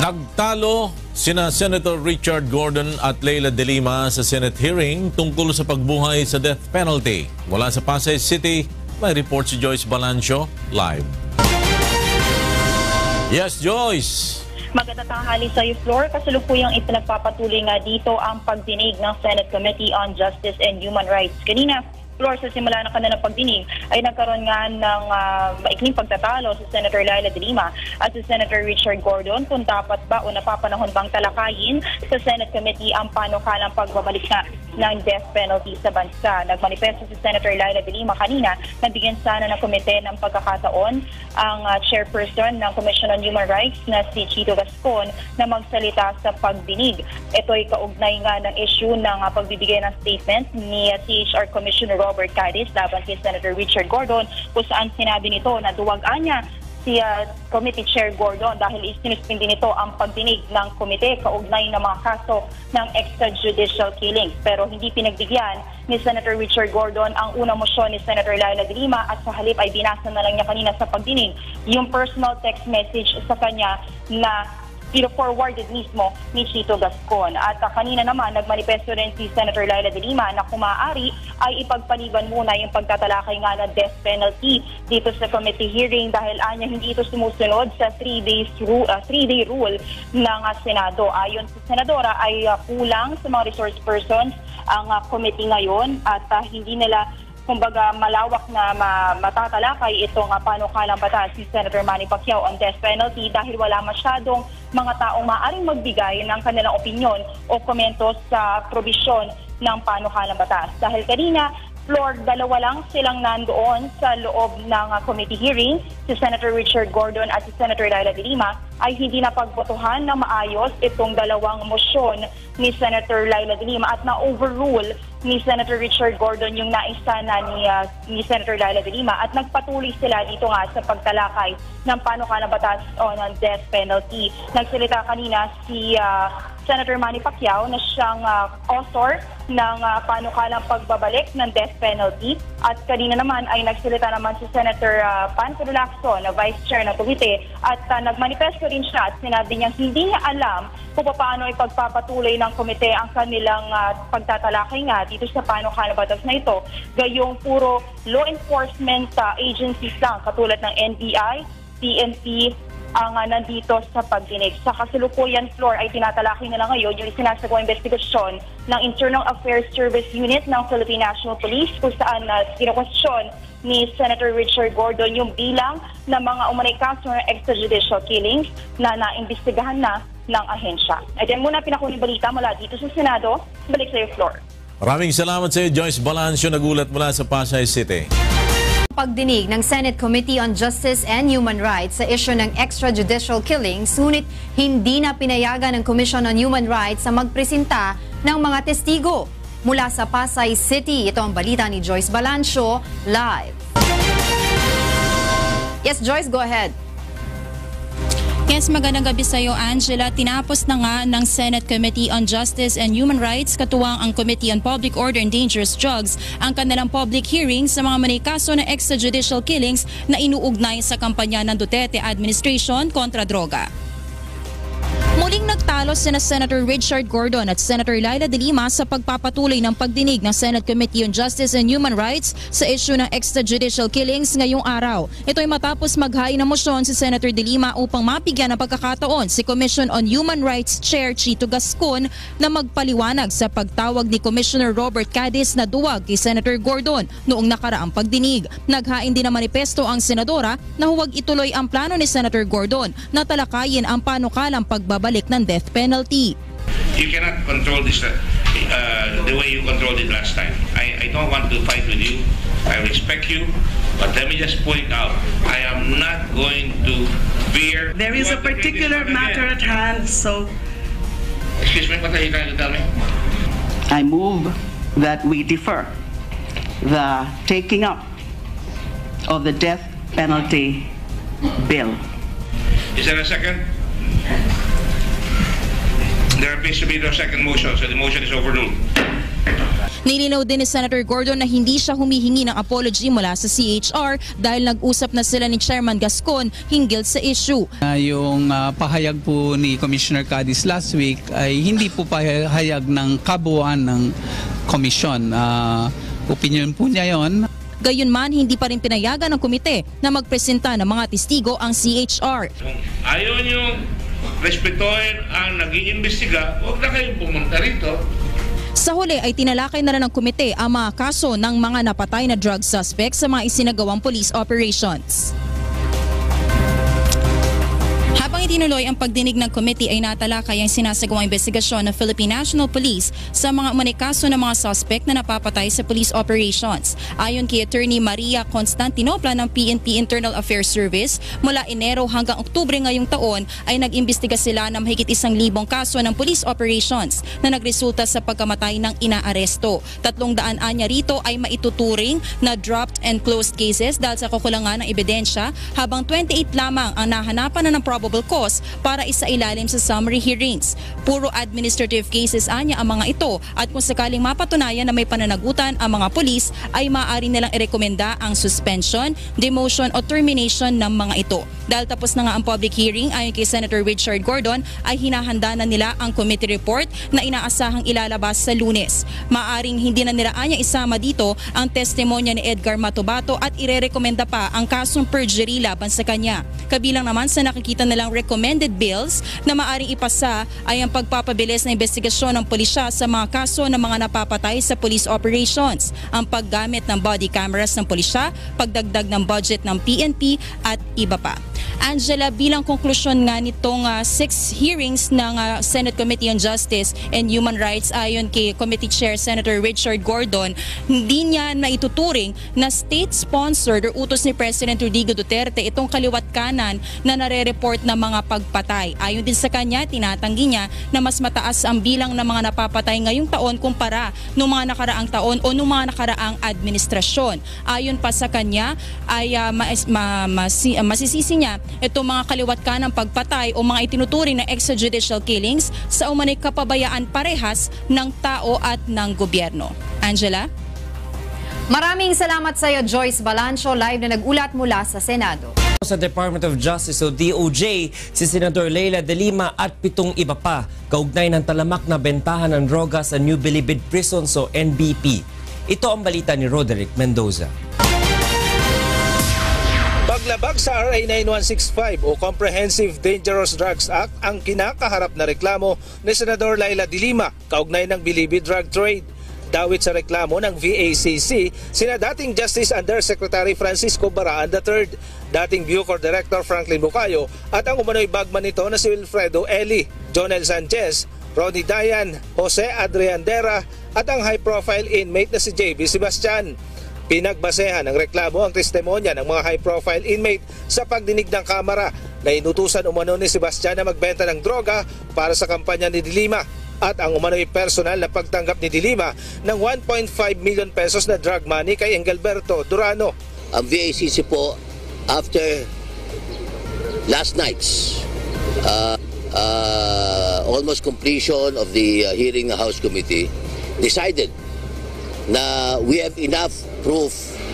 Nagtalo sina Senator Richard Gordon at Leila De Lima sa Senate hearing tungkol sa pagbuhay sa death penalty. Mula sa Pasay City, may report si Joyce Balancio live. Yes, Joyce! Magandang tanghali sa iyo, Floor. Kasalukuyang ipinagpapatuloy nga dito ang pagdinig ng Senate Committee on Justice and Human Rights. Kanina, Floor, sa simula ng kanilang pagdinig ay nagkaroon nga ng maikling pagtatalo sa Senator Leila De Lima at sa Senator Richard Gordon kung dapat ba o napapanahon bang talakayin sa Senate Committee ang panukalang pagbabalik na ng death penalty sa bansa. Nagmanifesto si Senator Leila De Lima kanina na bigyan sana ng komite ng pagkakataon ang chairperson ng Commission on Human Rights na si Chito Gascon na magsalita sa pagdinig. Ito ay kaugnay nga ng issue ng pagbibigay ng statement ni CHR Commissioner Robert Cadiz laban kay Senator Richard Gordon kung saan sinabi nito na duwagaan niya si Committee Chair Gordon dahil isinuspindi nito ang pagdinig ng komite kaugnay ng mga kaso ng extrajudicial killings. Pero hindi pinagbigyan ni Senator Richard Gordon ang unang mosyon ni Senator Leila De Lima at sa halip ay binasa na lang niya kanina sa pagdinig yung personal text message sa kanya na forwarded mismo ni Chito Gascon. At kanina naman, nagmanifesto rin si Senator Leila De Lima na kung maaari ay ipagpaliban muna yung pagtatalakay nga ng death penalty dito sa committee hearing dahil anya hindi ito sumusunod sa 3-day rule ng Senado. Ayon sa Senadora ay kulang sa mga resource persons ang committee ngayon at hindi nila kumbaga malawak na matatalakay itong panukalang batas ni Senator Manny Pacquiao on death penalty dahil wala masyadong mga taong maaaring magbigay ng kanilang opinyon o komento sa probisyon ng panukalang batas. Dahil kanina, Floor, dalawa lang silang nandoon sa loob ng committee hearing, si Senator Richard Gordon at si Senator Leila De Lima, ay hindi na pagbotohan na maayos itong dalawang mosyon ni Senator Leila De Lima at na-overrule ni Senator Richard Gordon yung naisa na ni Senator Leila De Lima at nagpatuloy sila dito nga sa pagtalakay ng panukalang batas on death penalty. Nagsalita kanina si Senator Manny Pacquiao na siyang author ng panukalang pagbabalik ng death penalty at kanina naman ay nagsalita naman si Senator Pancho Lacson na Vice Chair ng komite at nagmanifesto rin siya at sinabi niya hindi niya alam kung paano ipagpapatuloy ng komite ang kanilang pagtatalakay nga dito sa panukalang batas na ito. Gayong puro law enforcement agencies lang katulad ng NBI, PNP, ang nandito sa pagdinig. Sa kasalukuyan, Floor, ay tinatalakay nila ngayon yung isinasagawang investigasyon ng Internal Affairs Service Unit ng Philippine National Police kung saan kinukwestiyon ni Senator Richard Gordon yung bilang ng mga umunay kaso ng extrajudicial killings na naimbestigahan na ng ahensya. At yan muna pinakuling balita mula dito sa Senado. Balik sa iyo, Floor. Maraming salamat sa iyo, Joyce Balancio, nagulat mula sa Pasay City. Pagdinig ng Senate Committee on Justice and Human Rights sa issue ng extrajudicial killings, ngunit hindi na pinayagan ng Commission on Human Rights sa magpresenta ng mga testigo. Mula sa Pasay City, ito ang balita ni Joyce Balancio, live. Yes, Joyce, go ahead. Yes, magandang gabi sa iyo, Angela. Tinapos na nga ng Senate Committee on Justice and Human Rights, katuwang ang Committee on Public Order and Dangerous Drugs, ang kanilang public hearing sa mga manay kaso na extrajudicial killings na inuugnay sa kampanya ng Duterte administration kontra droga. Muling nagtalo sina Senator Richard Gordon at Senator Leila De Lima sa pagpapatuloy ng pagdinig ng Senate Committee on Justice and Human Rights sa issue ng extrajudicial killings ngayong araw. Ito ay matapos maghain ng mosyon si Senator De Lima upang mapigyan ng pagkakataon si Commission on Human Rights Chair Chito Gascon na magpaliwanag sa pagtawag ni Commissioner Robert Cadiz na duwag kay Senator Gordon noong nakaraang pagdinig. Naghain din ng manifesto ang senadora na huwag ituloy ang plano ni Senator Gordon na talakayin ang panukalang pagbabalik ng death penalty. You cannot control this the way you controlled it last time. I don't want to fight with you. I respect you. But let me just point out, I am not going to veer. There is a particular matter at hand, so... Excuse me, what are you trying to tell me? I move that we defer the taking up of the death penalty bill. Is there a second? There appears to be no second motion, so the motion is overruled. Nilinaw din ni Senator Gordon na hindi siya humihingi ng apology mula sa CHR dahil nag-usap na sila ni Chairman Gascon hinggil sa issue. Yung pahayag po ni Commissioner Cadiz last week ay hindi po pahayag ng kabuuan ng komisyon. Opinion po niya yon. Gayunman, hindi pa rin pinayagan ng komite na magpresenta ng mga testigo ang CHR. Kung ayaw nyo respetuhin ang nag-iimbestiga, huwag na kayong pumunta rito. Sa huli ay tinalakay na rin ng komite ang mga kaso ng mga napatay na drug suspects sa mga isinagawang police operations. Habang itinuloy ang pagdinig ng committee ay natalakay ang sinasagawang investigasyon ng Philippine National Police sa mga umanikaso ng mga suspect na napapatay sa police operations. Ayon kay Attorney Maria Constantinopla ng PNP Internal Affairs Service, mula Enero hanggang Oktubre ngayong taon ay nag-imbestiga sila ng mahigit 1,000 kaso ng police operations na nagresulta sa pagkamatay ng inaaresto. 300 anya rito ay maituturing na dropped and closed cases dahil sa kakulangan ng ebidensya, habang 28 lamang ang nahanapan na ng probable cause para isailalim sa summary hearings. Puro administrative cases anya ang mga ito, at kung sakaling mapatunayan na may pananagutan ang mga pulis ay maaari nilang irekomenda ang suspension, demotion o termination ng mga ito. Dahil tapos na nga ang public hearing, ayon kay Senator Richard Gordon ay hinahanda na nila ang committee report na inaasahang ilalabas sa Lunes. Maaring hindi na nila anya isama dito ang testimonya ni Edgar Matubato at irerekomenda pa ang kasong perjury laban sa kanya. Kabilang naman sa nakikita nilang recommended bills na maaring ipasa ay ang pagpapabilis na investigasyon ng pulisya sa mga kaso ng mga napapatay sa police operations, ang paggamit ng body cameras ng pulisya, pagdagdag ng budget ng PNP at iba pa. Angela, bilang konklusyon nga nitong 6 hearings ng Senate Committee on Justice and Human Rights, ayon kay Committee Chair Senator Richard Gordon, hindi niya naituturing na state-sponsored or utos ni President Rodrigo Duterte itong kaliwat kanan na nare-report na mga pagpatay. Ayon din sa kanya, tinatanggi niya na mas mataas ang bilang ng mga napapatay ngayong taon kumpara noong mga nakaraang taon o noong mga nakaraang administrasyon. Ayon pa sa kanya ay masisisi niya itong mga kaliwat kanang pagpatay o mga itinuturing na extrajudicial killings sa umanay kapabayaan parehas ng tao at ng gobyerno. Angela? Maraming salamat sa iyo, Joyce Balancho, live na nag-ulat mula sa Senado. Sa Department of Justice o DOJ, si Senator Leila De Lima at 7 iba pa kaugnay ng talamak na bentahan ng droga sa New Bilibid Prison o NBP. Ito ang balita ni Roderick Mendoza. Paglabag sa RA 9165 o Comprehensive Dangerous Drugs Act ang kinakaharap na reklamo ni Senador Leila De Lima kaugnay ng Bilibid drug trade. Dawit sa reklamo ng VACC sina dating Justice Undersecretary Francisco Baraan III, dating Bucor Director Franklin Bucayo at ang umano'y bagman nito na si Wilfredo Eli, Jonel Sanchez, Ronnie Dayan, Jose Adriandera at ang high-profile inmate na si JB Sebastian. Pinagbasehan ng reklamo ang testimonya ng mga high-profile inmate sa pagdinig ng Kamara na inutusan umano ni Sebastian na magbenta ng droga para sa kampanya ni De Lima at ang umano'y personal na pagtanggap ni De Lima ng 1.5 million pesos na drug money kay Engelberto Durano. Ang VACC po, after last night's almost completion of the hearing ng House Committee, decided na we have enough proof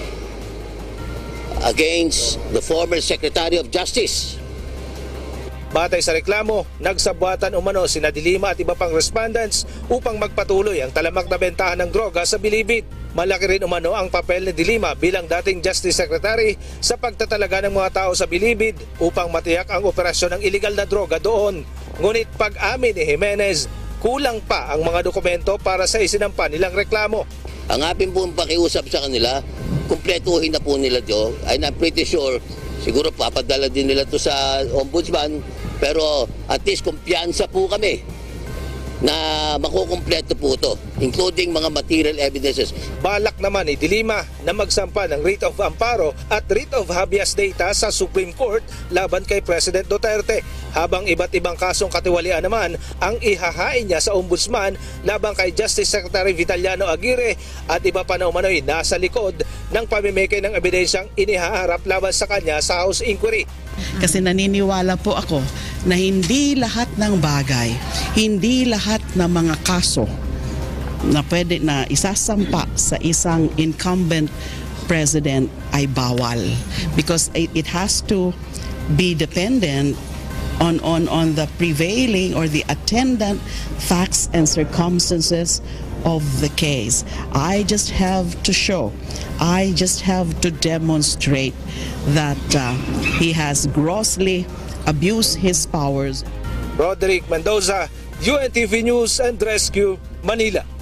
against the former Secretary of Justice. Batay sa reklamo, nagsabwatan umano sina De Lima at iba pang respondents upang magpatuloy ang talamak na bentahan ng droga sa Bilibid. Malaki rin umano ang papel ni De Lima bilang dating Justice Secretary sa pagtatalaga ng mga tao sa Bilibid upang matiyak ang operasyon ng iligal na droga doon. Ngunit pag-amin ni Jimenez, kulang pa ang mga dokumento para sa isinampa nilang reklamo. Ang ating pong pakiusap sa kanila, kumpletuhin na po nila ito. And I'm pretty sure, siguro papadala din nila ito sa ombudsman, pero at least kumpiyansa po kami na makukumpleto po ito, including mga material evidences. Balak naman ni De Lima na magsampa ng writ of amparo at writ of habeas data sa Supreme Court laban kay President Duterte, habang iba't ibang kasong katiwalian naman ang ihahain niya sa ombudsman laban kay Justice Secretary Vitaliano Aguirre at iba pa na umano'y nasa likod ng pamimigay ng ebidensyang inihaharap laban sa kanya sa House Inquiry. Kasi naniniwala po ako na hindi lahat ng bagay, hindi lahat ng mga kaso na pwede na isasampa sa isang incumbent president ay bawal, because it has to be dependent on the prevailing or the attendant facts and circumstances of the case. I just have to demonstrate that he has grossly abused his powers. Roderick Mendoza, UNTV News and Rescue, Manila.